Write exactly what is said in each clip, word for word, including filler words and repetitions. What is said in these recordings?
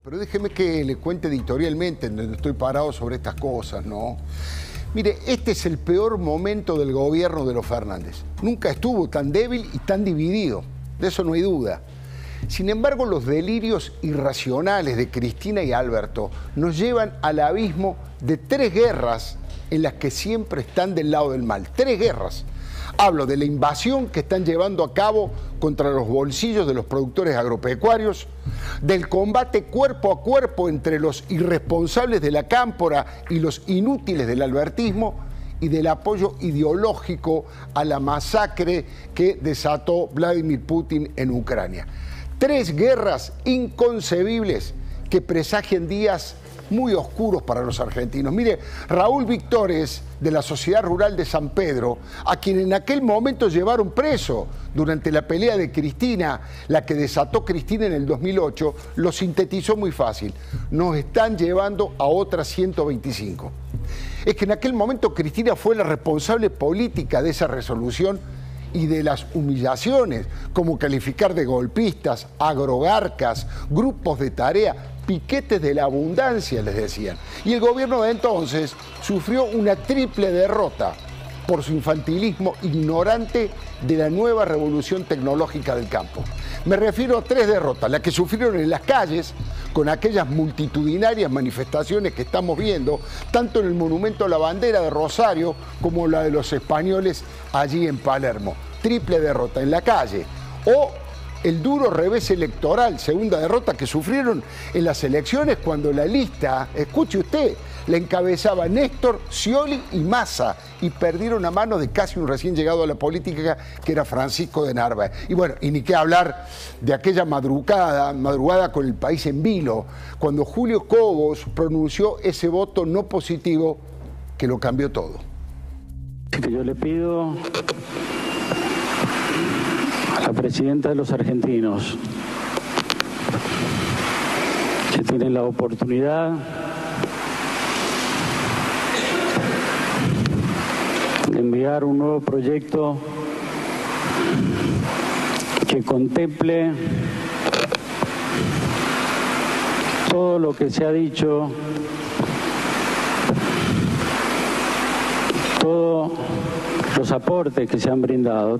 Pero déjeme que le cuente editorialmente en donde estoy parado sobre estas cosas, ¿no? Mire, este es el peor momento del gobierno de los Fernández. Nunca estuvo tan débil y tan dividido, de eso no hay duda. Sin embargo, los delirios irracionales de Cristina y Alberto nos llevan al abismo de tres guerras en las que siempre están del lado del mal. Tres guerras. Hablo de la invasión que están llevando a cabo contra los bolsillos de los productores agropecuarios, del combate cuerpo a cuerpo entre los irresponsables de la cámpora y los inútiles del albertismo, y del apoyo ideológico a la masacre que desató Vladimir Putin en Ucrania. Tres guerras inconcebibles que presagian días muy oscuros para los argentinos. Mire, Raúl Victores, de la Sociedad Rural de San Pedro, a quien en aquel momento llevaron preso durante la pelea de Cristina, la que desató Cristina en el dos mil ocho, lo sintetizó muy fácil. Nos están llevando a otras ciento veinticinco. Es que en aquel momento Cristina fue la responsable política de esa resolución y de las humillaciones, como calificar de golpistas, agrogarcas, grupos de tarea, piquetes de la abundancia, les decían. Y el gobierno de entonces sufrió una triple derrota por su infantilismo ignorante de la nueva revolución tecnológica del campo. Me refiero a tres derrotas, las que sufrieron en las calles, con aquellas multitudinarias manifestaciones que estamos viendo, tanto en el Monumento a la Bandera de Rosario como la de los españoles allí en Palermo. Triple derrota en la calle. O el duro revés electoral, segunda derrota que sufrieron en las elecciones cuando la lista, escuche usted, la encabezaba Néstor, Scioli y Massa, y perdieron a manos de casi un recién llegado a la política que era Francisco de Narváez. Y bueno, y ni qué hablar de aquella madrugada, madrugada con el país en vilo, cuando Julio Cobos pronunció ese voto no positivo que lo cambió todo. Yo le pido a la presidenta de los argentinos, que tiene la oportunidad de enviar un nuevo proyecto que contemple todo lo que se ha dicho, todos los aportes que se han brindado,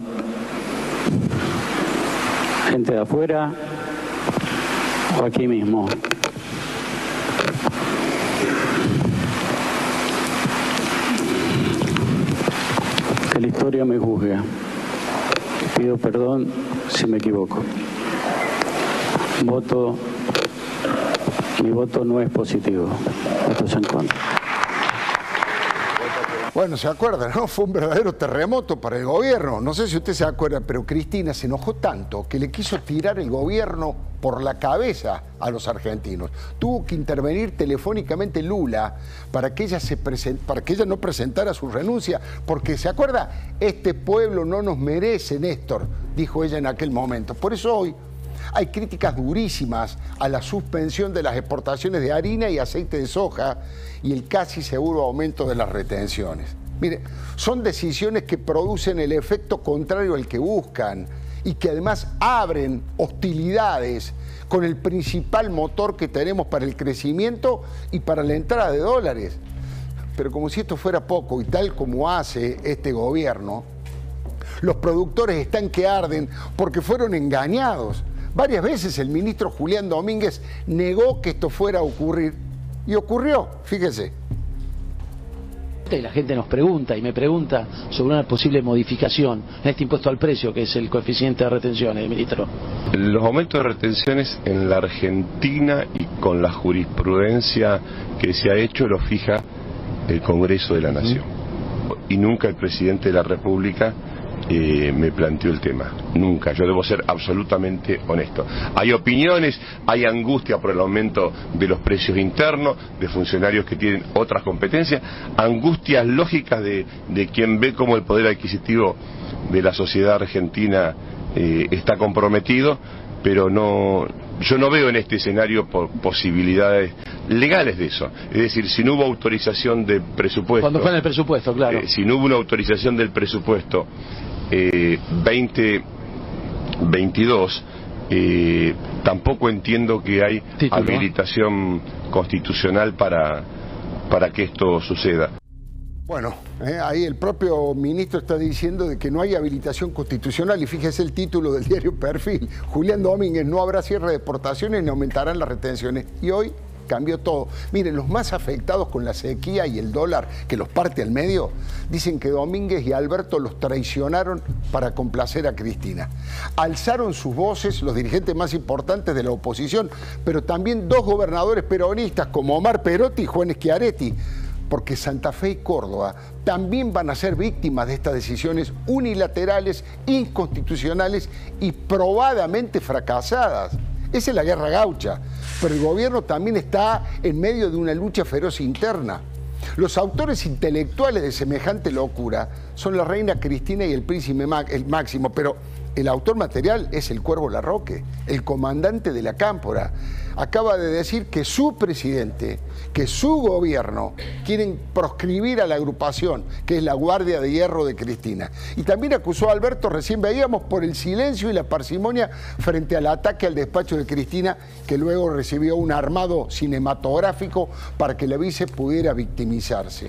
gente de afuera o aquí mismo. Que la historia me juzgue. Pido perdón si me equivoco. Voto, mi voto no es positivo, voto es en contra. Bueno, se acuerdan, ¿no? Fue un verdadero terremoto para el gobierno. No sé si usted se acuerda, pero Cristina se enojó tanto que le quiso tirar el gobierno por la cabeza a los argentinos. Tuvo que intervenir telefónicamente Lula para que ella, se present... para que ella no presentara su renuncia, porque, ¿se acuerda? Este pueblo no nos merece, Néstor, dijo ella en aquel momento. Por eso hoy hay críticas durísimas a la suspensión de las exportaciones de harina y aceite de soja y el casi seguro aumento de las retenciones. Mire, son decisiones que producen el efecto contrario al que buscan y que además abren hostilidades con el principal motor que tenemos para el crecimiento y para la entrada de dólares. Pero como si esto fuera poco, y tal como hace este gobierno, los productores están que arden porque fueron engañados. Varias veces el ministro Julián Domínguez negó que esto fuera a ocurrir y ocurrió, fíjese. Y la gente nos pregunta y me pregunta sobre una posible modificación en este impuesto al precio, que es el coeficiente de retenciones, ministro. Los aumentos de retenciones en la Argentina y con la jurisprudencia que se ha hecho lo fija el Congreso de la Nación. Y nunca el presidente de la República Eh, me planteó el tema, nunca. Yo debo ser absolutamente honesto. Hay opiniones, hay angustia por el aumento de los precios internos, de funcionarios que tienen otras competencias, angustias lógicas de, de quien ve cómo el poder adquisitivo de la sociedad argentina eh, está comprometido, pero no, yo no veo en este escenario por posibilidades legales de eso. Es decir, si no hubo autorización del presupuesto... Cuando fue en el presupuesto, claro. Eh, si no hubo una autorización del presupuesto eh, veinte veintidós, Eh, tampoco entiendo que hay Título. habilitación constitucional para, para que esto suceda. Bueno, eh, ahí el propio ministro está diciendo de que no hay habilitación constitucional y fíjese el título del diario Perfil. Julián Domínguez: no habrá cierre de deportaciones ni aumentarán las retenciones. Y hoy cambió todo. Miren, los más afectados con la sequía y el dólar que los parte al medio, dicen que Domínguez y Alberto los traicionaron para complacer a Cristina. Alzaron sus voces los dirigentes más importantes de la oposición, pero también dos gobernadores peronistas como Omar Perotti y Juan Schiaretti, porque Santa Fe y Córdoba también van a ser víctimas de estas decisiones unilaterales, inconstitucionales y probadamente fracasadas. Esa es la guerra gaucha, pero el gobierno también está en medio de una lucha feroz interna. Los autores intelectuales de semejante locura son la reina Cristina y el príncipe el Máximo, pero el autor material es el Cuervo Larroque, el comandante de la Cámpora. Acaba de decir que su presidente, que su gobierno quieren proscribir a la agrupación, que es la Guardia de Hierro de Cristina. Y también acusó a Alberto, recién veíamos, por el silencio y la parsimonia frente al ataque al despacho de Cristina, que luego recibió un armado cinematográfico para que la vice pudiera victimizarse.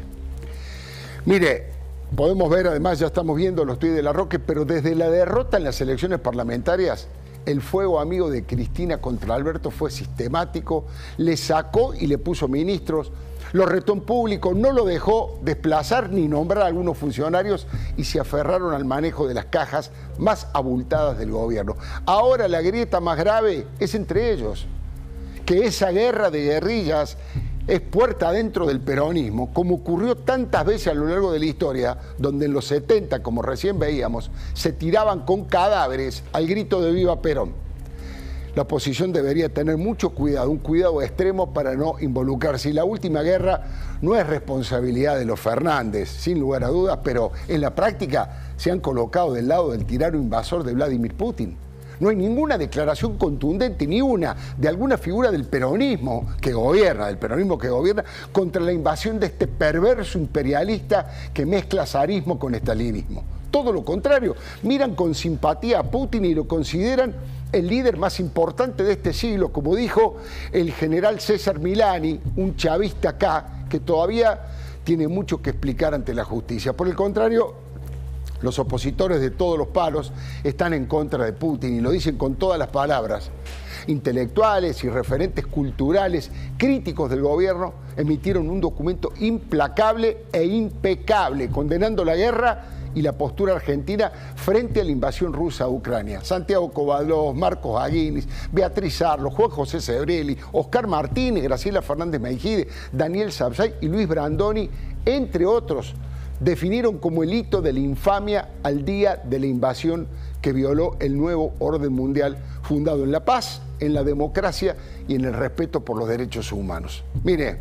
Mire, podemos ver, además ya estamos viendo los tuits de Larroque, pero desde la derrota en las elecciones parlamentarias, el fuego amigo de Cristina contra Alberto fue sistemático, le sacó y le puso ministros, lo retó en público, no lo dejó desplazar ni nombrar a algunos funcionarios y se aferraron al manejo de las cajas más abultadas del gobierno. Ahora la grieta más grave es entre ellos, que esa guerra de guerrillas es puerta adentro del peronismo, como ocurrió tantas veces a lo largo de la historia, donde en los setenta, como recién veíamos, se tiraban con cadáveres al grito de ¡Viva Perón! La oposición debería tener mucho cuidado, un cuidado extremo para no involucrarse. Y la última guerra no es responsabilidad de los Fernández, sin lugar a dudas, pero en la práctica se han colocado del lado del tirano invasor de Vladimir Putin. No hay ninguna declaración contundente, ni una, de alguna figura del peronismo que gobierna, del peronismo que gobierna, contra la invasión de este perverso imperialista que mezcla zarismo con estalinismo. Todo lo contrario, miran con simpatía a Putin y lo consideran el líder más importante de este siglo, como dijo el general César Milani, un chavista acá, que todavía tiene mucho que explicar ante la justicia. Por el contrario, los opositores de todos los palos están en contra de Putin y lo dicen con todas las palabras. Intelectuales y referentes culturales críticos del gobierno emitieron un documento implacable e impecable condenando la guerra y la postura argentina frente a la invasión rusa a Ucrania. Santiago Kovadlov, Marcos Aguinis, Beatriz Arlo, Juan José Sebrelli, Oscar Martínez, Graciela Fernández Meijide, Daniel Sapsay y Luis Brandoni, entre otros, definieron como el hito de la infamia al día de la invasión que violó el nuevo orden mundial fundado en la paz, en la democracia y en el respeto por los derechos humanos. Mire,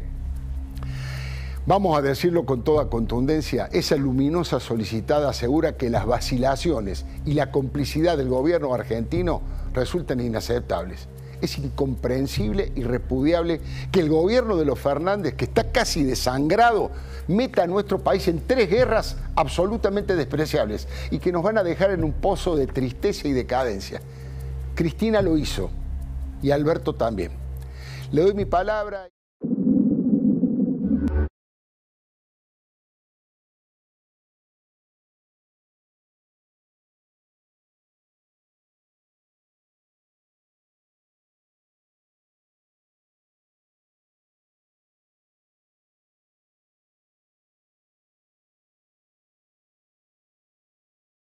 vamos a decirlo con toda contundencia, esa luminosa solicitada asegura que las vacilaciones y la complicidad del gobierno argentino resultan inaceptables. Es incomprensible y repudiable que el gobierno de los Fernández, que está casi desangrado, meta a nuestro país en tres guerras absolutamente despreciables y que nos van a dejar en un pozo de tristeza y decadencia. Cristina lo hizo y Alberto también. Le doy mi palabra.